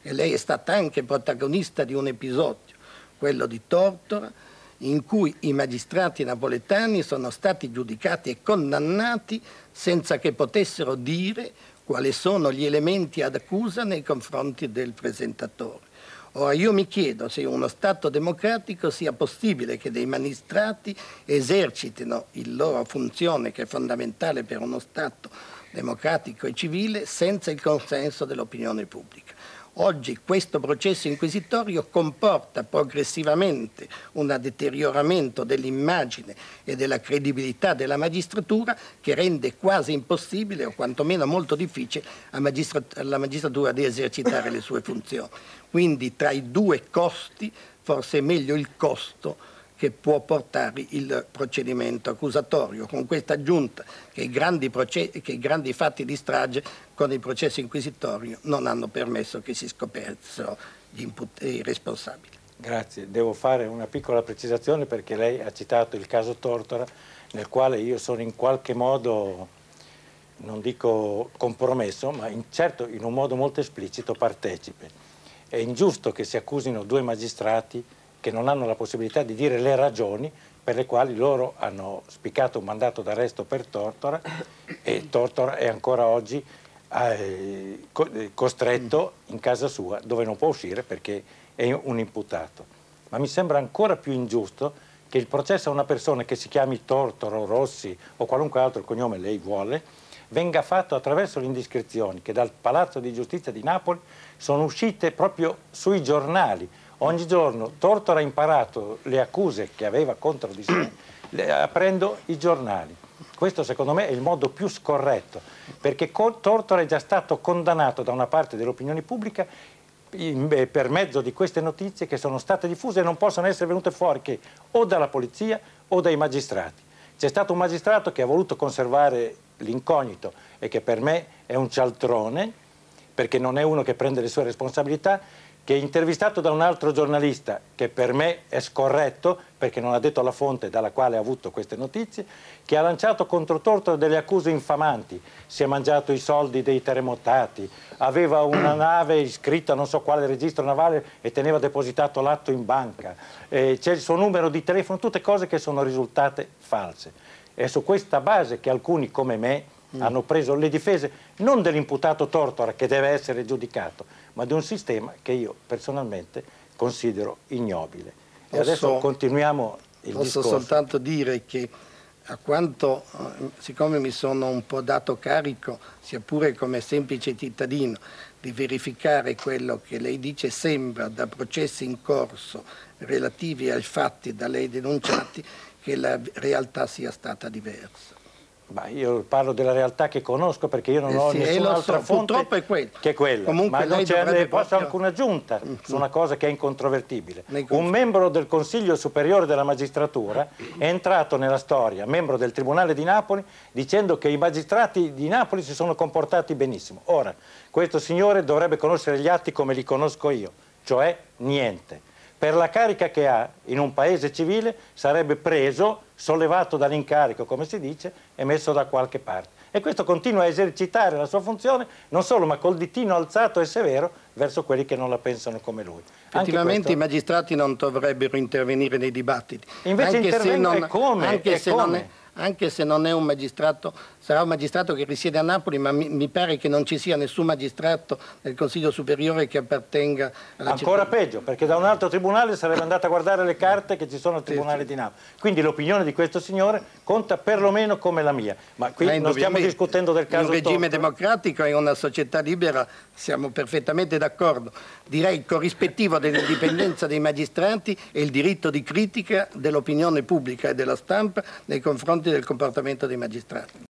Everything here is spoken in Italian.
e lei è stata anche protagonista di un episodio, quello di Tortora, in cui i magistrati napoletani sono stati giudicati e condannati senza che potessero dire quali sono gli elementi ad accusa nei confronti del presentatore. Ora io mi chiedo se in uno Stato democratico sia possibile che dei magistrati esercitino la loro funzione, che è fondamentale per uno Stato democratico e civile, senza il consenso dell'opinione pubblica. Oggi questo processo inquisitorio comporta progressivamente un deterioramento dell'immagine e della credibilità della magistratura, che rende quasi impossibile, o quantomeno molto difficile, alla magistratura di esercitare le sue funzioni. Quindi tra i due costi forse è meglio il costo che può portare il procedimento accusatorio, con questa aggiunta che i grandi fatti di strage con il processo inquisitorio non hanno permesso che si scoprissero i responsabili. Grazie, devo fare una piccola precisazione perché lei ha citato il caso Tortora, nel quale io sono in qualche modo, non dico compromesso, ma certo in un modo molto esplicito partecipe. È ingiusto che si accusino due magistrati che non hanno la possibilità di dire le ragioni per le quali loro hanno spiccato un mandato d'arresto per Tortora, e Tortora è ancora oggi costretto in casa sua, dove non può uscire perché è un imputato. Ma mi sembra ancora più ingiusto che il processo a una persona che si chiami Tortora o Rossi o qualunque altro cognome lei vuole venga fatto attraverso le indiscrezioni che dal Palazzo di Giustizia di Napoli sono uscite proprio sui giornali. Ogni giorno Tortora ha imparato le accuse che aveva contro di sé aprendo i giornali. Questo secondo me è il modo più scorretto, perché Tortora è già stato condannato da una parte dell'opinione pubblica per mezzo di queste notizie che sono state diffuse e non possono essere venute fuori che o dalla polizia o dai magistrati. C'è stato un magistrato che ha voluto conservare l'incognito e che per me è un cialtrone, perché non è uno che prende le sue responsabilità, che è intervistato da un altro giornalista che per me è scorretto perché non ha detto la fonte dalla quale ha avuto queste notizie, che ha lanciato contro Tortora delle accuse infamanti. Si è mangiato i soldi dei terremotati, aveva una nave iscritta a non so quale registro navale e teneva depositato l'atto in banca, c'è il suo numero di telefono, tutte cose che sono risultate false. È su questa base che alcuni come me hanno preso le difese non dell'imputato Tortora, che deve essere giudicato, ma di un sistema che io personalmente considero ignobile. E adesso continuiamo il discorso. Posso soltanto dire che siccome mi sono un po' dato carico, sia pure come semplice cittadino, di verificare quello che lei dice, sembra da processi in corso relativi ai fatti da lei denunciati che la realtà sia stata diversa. Ma io parlo della realtà che conosco perché io non ho nessun'altra fonte che quella. Comunque ma non c'è proprio... anche un'aggiunta su una cosa che è incontrovertibile. Un membro del Consiglio Superiore della Magistratura è entrato nella storia, membro del Tribunale di Napoli, dicendo che i magistrati di Napoli si sono comportati benissimo. Ora, questo signore dovrebbe conoscere gli atti come li conosco io, cioè niente. Per la carica che ha in un paese civile sarebbe preso, sollevato dall'incarico, come si dice, e messo da qualche parte. E questo continua a esercitare la sua funzione, non solo, ma col ditino alzato e severo verso quelli che non la pensano come lui. Effettivamente i magistrati non dovrebbero intervenire nei dibattiti. Invece intervengono anche se non è un magistrato, sarà un magistrato che risiede a Napoli, ma mi pare che non ci sia nessun magistrato del Consiglio Superiore che appartenga alla città. Ancora peggio, perché da un altro tribunale sarebbe andato a guardare le carte che ci sono al Tribunale di Napoli. Quindi l'opinione di questo signore conta perlomeno come la mia. Ma qui non stiamo discutendo del caso Tortora. In un regime democratico e in una società libera siamo perfettamente d'accordo. Direi corrispettivo dell'indipendenza dei magistrati e il diritto di critica dell'opinione pubblica e della stampa nei confronti del comportamento dei magistrati.